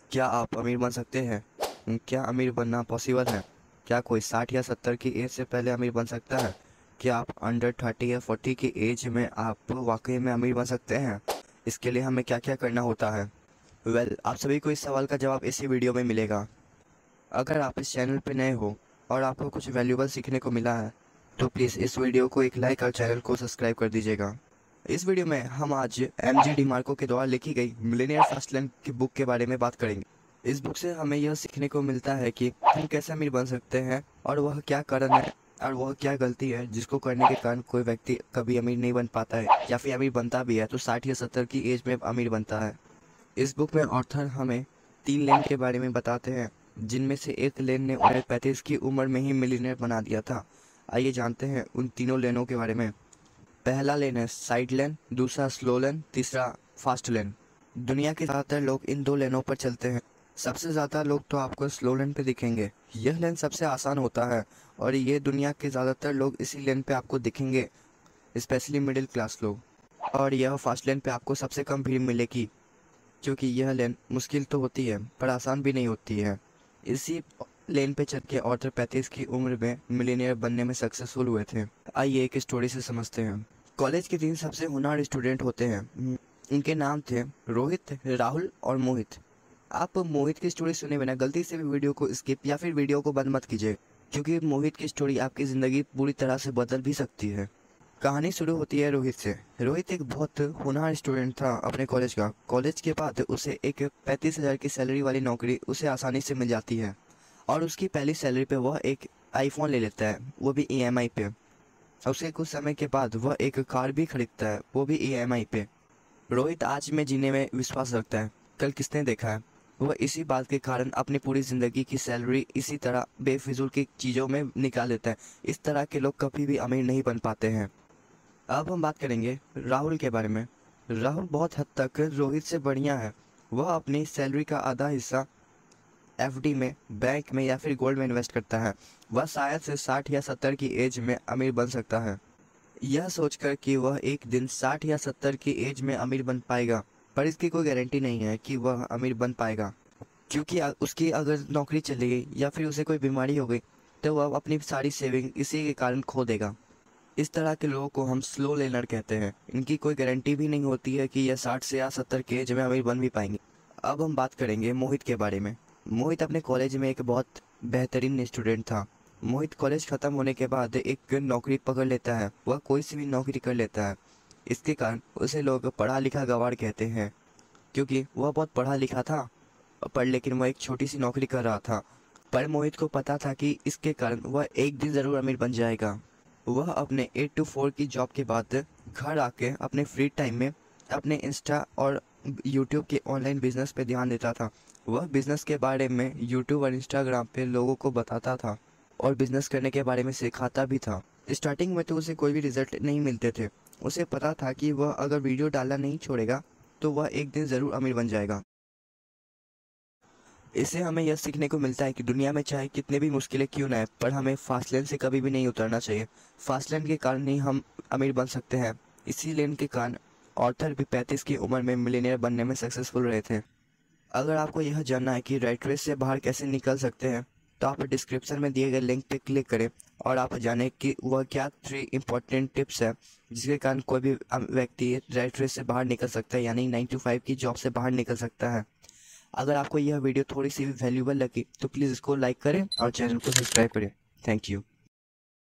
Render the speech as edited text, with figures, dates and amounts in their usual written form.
क्या आप अमीर बन सकते हैं? क्या अमीर बनना पॉसिबल है? क्या कोई 60 या 70 की एज से पहले अमीर बन सकता है? क्या आप अंडर 30 या 40 की एज में आप वाकई में अमीर बन सकते हैं? इसके लिए हमें क्या क्या करना होता है? आप सभी को इस सवाल का जवाब इसी वीडियो में मिलेगा। अगर आप इस चैनल पर नए हो और आपको कुछ वैल्यूबल सीखने को मिला है तो प्लीज़ इस वीडियो को एक लाइक और चैनल को सब्सक्राइब कर दीजिएगा। इस वीडियो में हम आज एमजे डिमार्को के द्वारा लिखी गई मिलियनेयर फास्ट लर्न की बुक के बारे में बात करेंगे। इस बुक से हमें यह सीखने को मिलता है कि हम कैसे अमीर बन सकते हैं और वह क्या कारण है और वह क्या गलती है जिसको करने के कारण कोई व्यक्ति कभी अमीर नहीं बन पाता है, या फिर अमीर बनता भी है तो 60 या 70 की एज में अमीर बनता है। इस बुक में ऑथर हमें 3 लेन के बारे में बताते हैं, जिनमें से एक लेन ने उन्हें 35 की उम्र में ही मिलियनेयर बना दिया था। आइए जानते हैं उन तीनों लेनों के बारे में। पहला लेन है साइड लेन, दूसरा स्लो लेन, तीसरा फास्ट लेन। दुनिया के ज़्यादातर लोग इन दो लेनों पर चलते हैं। सबसे ज़्यादा लोग तो आपको स्लो लेन पे दिखेंगे। यह लेन सबसे आसान होता है और ये दुनिया के ज़्यादातर लोग इसी लेन पे आपको दिखेंगे, स्पेशली मिडिल क्लास लोग। और यह फास्ट लेन पे आपको सबसे कम भीड़ मिलेगी, क्योंकि यह लेन मुश्किल तो होती है पर आसान भी नहीं होती है। इसी लेन पे चल के ऑर्थर 35 की उम्र में मिलियनेयर बनने में सक्सेसफुल हुए थे। आइए एक स्टोरी से समझते हैं। कॉलेज के 3 सबसे होनहार स्टूडेंट होते हैं। इनके नाम थे रोहित, राहुल और मोहित। आप मोहित की स्टोरी सुने बिना गलती से भी वीडियो को स्किप या फिर वीडियो को बंद मत कीजिए, क्योंकि मोहित की स्टोरी आपकी ज़िंदगी पूरी तरह से बदल भी सकती है। कहानी शुरू होती है रोहित से। रोहित एक बहुत होनहार स्टूडेंट था अपने कॉलेज का। कॉलेज के बाद उसे एक 35,000 की सैलरी वाली नौकरी उसे आसानी से मिल जाती है और उसकी पहली सैलरी पे वह एक आईफोन ले लेता है, वो भी ईएमआई पे। उसके कुछ समय के बाद वह एक कार भी खरीदता है, वो भी ईएमआई पे। रोहित आज में जीने में विश्वास रखता है। कल किसने देखा है? वह इसी बात के कारण अपनी पूरी ज़िंदगी की सैलरी इसी तरह बेफिजूल की चीज़ों में निकाल देता है। इस तरह के लोग कभी भी अमीर नहीं बन पाते हैं। अब हम बात करेंगे राहुल के बारे में। राहुल बहुत हद तक रोहित से बढ़िया है। वह अपनी सैलरी का आधा हिस्सा एफडी में, बैंक में या फिर गोल्ड में इन्वेस्ट करता है। वह शायद से 60 या 70 की एज में अमीर बन सकता है। यह सोचकर कि वह एक दिन 60 या 70 की एज में अमीर बन पाएगा, पर इसकी कोई गारंटी नहीं है कि वह अमीर बन पाएगा, क्योंकि उसकी अगर नौकरी चली गई या फिर उसे कोई बीमारी हो गई तो वह अपनी सारी सेविंग इसी के कारण खो देगा। इस तरह के लोगों को हम स्लो लर्नर कहते हैं। इनकी कोई गारंटी भी नहीं होती है कि यह 60 से या 70 के एज में अमीर बन भी पाएंगे। अब हम बात करेंगे मोहित के बारे में। मोहित अपने कॉलेज में एक बहुत बेहतरीन स्टूडेंट था। मोहित कॉलेज ख़त्म होने के बाद एक नौकरी पकड़ लेता है। वह कोई सी भी नौकरी कर लेता है। इसके कारण उसे लोग पढ़ा लिखा गंवार कहते हैं, क्योंकि वह बहुत पढ़ा लिखा था पर लेकिन वह एक छोटी सी नौकरी कर रहा था। पर मोहित को पता था कि इसके कारण वह एक दिन ज़रूर अमीर बन जाएगा। वह अपने 8 to 4 की जॉब के बाद घर आके अपने फ्री टाइम में अपने इंस्टा और यूट्यूब के ऑनलाइन बिजनेस पे ध्यान देता था। वह बिजनेस के बारे में यूट्यूब और इंस्टाग्राम पे लोगों को बताता था और बिजनेस करने के बारे में सिखाता भी था। स्टार्टिंग में तो उसे कोई भी रिजल्ट नहीं मिलते थे। उसे पता था कि वह अगर वीडियो डालना नहीं छोड़ेगा तो वह एक दिन ज़रूर अमीर बन जाएगा। इससे हमें यह सीखने को मिलता है कि दुनिया में चाहे कितने भी मुश्किलें क्यों ना आए, पर हमें फास्ट लेन से कभी भी नहीं उतरना चाहिए। फास्ट लेन के कारण ही हम अमीर बन सकते हैं। इसी लेन के कारण ऑर्थर भी 35 की उम्र में मिलियनेयर बनने में सक्सेसफुल रहे थे। अगर आपको यह जानना है कि रेट रेस से बाहर कैसे निकल सकते हैं तो आप डिस्क्रिप्शन में दिए गए लिंक पे क्लिक करें और आप जानें कि वह क्या 3 इम्पॉर्टेंट टिप्स है जिसके कारण कोई भी व्यक्ति रेट रेस से बाहर निकल सकता है, यानी 9 to 5 की जॉब से बाहर निकल सकता है। अगर आपको यह वीडियो थोड़ी सी भी वैल्यूबल लगी तो प्लीज़ इसको लाइक करें और चैनल को सब्सक्राइब करें। Thank you.